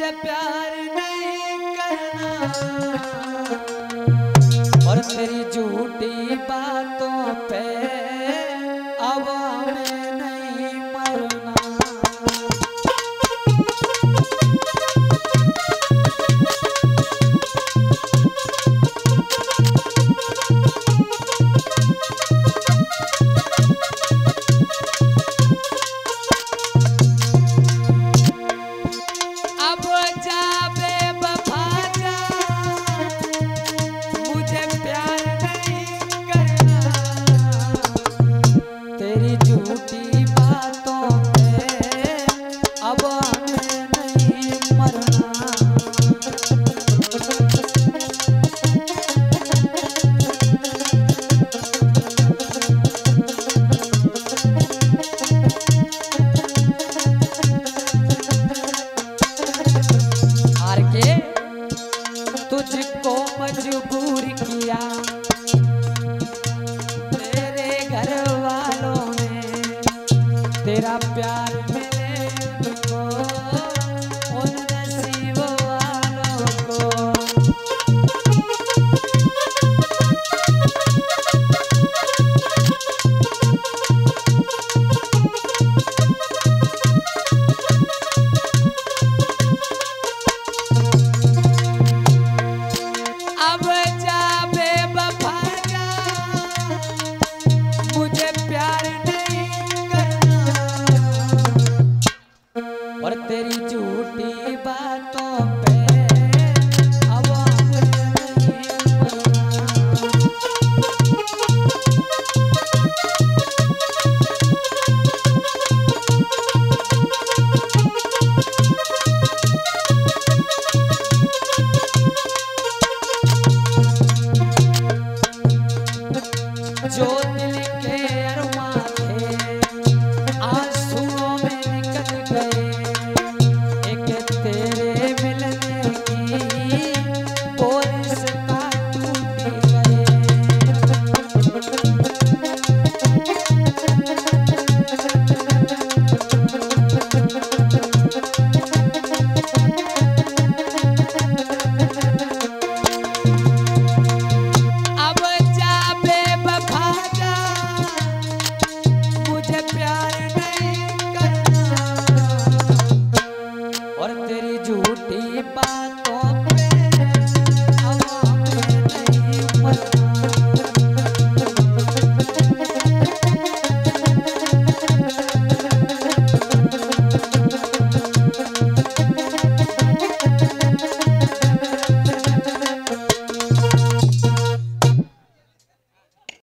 मुझे प्यार नहीं करना और तेरी झूठी बातों पे अब हमें नहीं मरना। तुझको मजबूर किया तेरे घर वालों ने, तेरा प्यार मिले उनको उन नसीब वालों को। और तेरी झूठी बातों पे अब जो दिल के अरमां थे आंसुओं में निकल गए।